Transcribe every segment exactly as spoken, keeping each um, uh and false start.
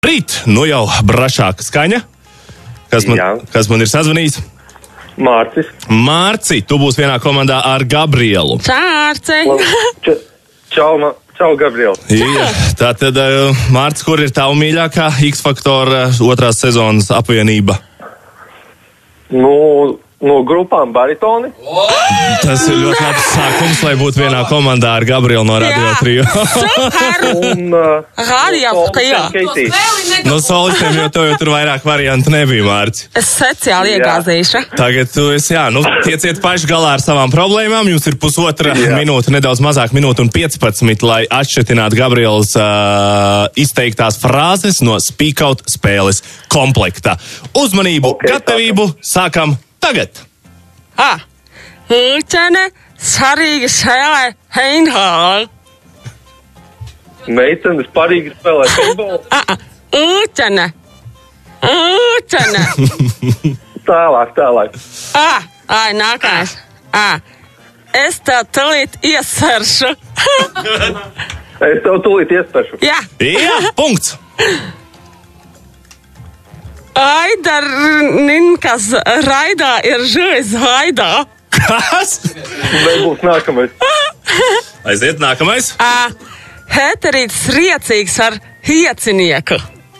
Rīt, nu jau brašāka skaņa. Kas man, kas man ir sazvanījis? Mārcis. Mārci, tu būsi vienā komandā ar Gabrielu. Čārci. Čau, ma, čau, Gabriela. Jā, tātad, Mārcis, kur ir tava mīļākā X-Faktora otrās sezonas apvienība? Nu, no grupām baritoni. Oh! Tas ir ļoti labs sākums, lai būtu vienā komandā ar Gabrielu no Radio Trio. Super! Un, uh, Radio Trio. No solistiem, jo to jau tur vairāk variantu nebija, Mārci. Es speciāli iegāzīšu. Tagad tu esi, jā, nu, tieciet paši galā ar savām problēmām. Jums ir pusotra jā. minūte, nedaudz mazāk minūte un piecpadsmit, lai atšķetinātu Gabrielas uh, izteiktās frāzes no Speak Out spēles komplekta. Uzmanību, okay, gatavību, sākam tagad. Ah, Uķene svarīgi spēlē handball. Meitenes parīgi spēlē handball. Ah, Uķene. Uķene. Tālāk, tālāk. Ah, ai, nākamais. Ah, es tev tulīt iesveršu. Es tev tulīt iesveršu. Jā. Jā, punkts. Aidarninkas raidā ir žuvis haidā. Kas? Nebūs nākamais. Aiziet, nākamais. Ā, Heterīts riecīgs ar hiecinieku.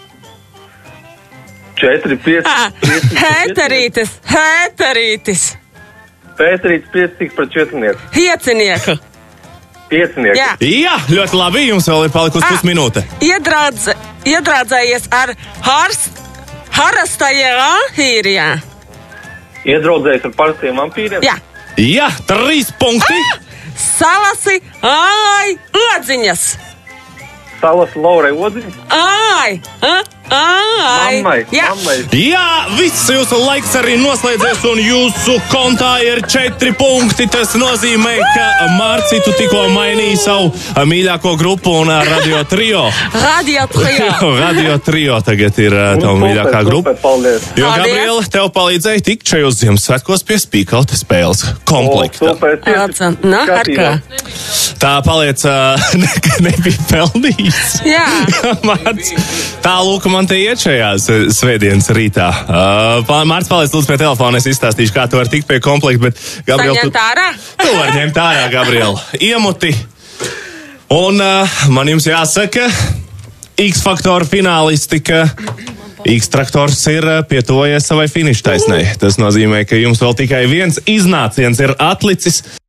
Četri, pieci. Heterītis, heterītis. Pēterīts piecīgs pret četrnieku. Hiecinieku. Piecinieku. Jā. Jā, ļoti labi, jums vēl ir palikusi pusminūte. Iedraudz, iedraudzējies ar harst. Harastajā vāmpīrijā. Iedraudzējies ar parastiem vampīriem? Jā. Jā, trīs punkti. Ah! Salasi, ai, odziņas. Salas Laurai odziņas? Ai, ai, ai. Mammai, Jā. mammai. Jā, viss jūsu laiks arī noslēdzies un jūsu kontā ir četri punkti. Tas nozīmē, ka Mārci, tu tikko mainīji savu mīļāko grupu un Radio Trio. Radio Trio. Radio Trio tagad ir tava Nu, mīļākā super, grupa. super, paldies. Jo, Paldies. Gabriela, tev palīdzēja tikt šajos Ziemassvētkos pie Speak Out spēles komplekta. O, super, tieši Nu, ar kā? Tā paliec, uh, ne, nebija pelnījis. Jā. Mārts, tā lūk, man te iet šajās svētdienas rītā. Uh, Mārts, paliec lūdzu pie telefona, es izstāstīšu, kā tu vari tikt pie komplekta, bet Gabriela, tu, Saņemt ārā? tu vari ņemt ārā, Gabriela. Iemuti. Un uh, man jums jāsaka, X-Faktora finālisti, ka X-Traktors ir pietuvojies savai finiša taisnei. Tas nozīmē, ka jums vēl tikai viens iznāciens ir atlicis.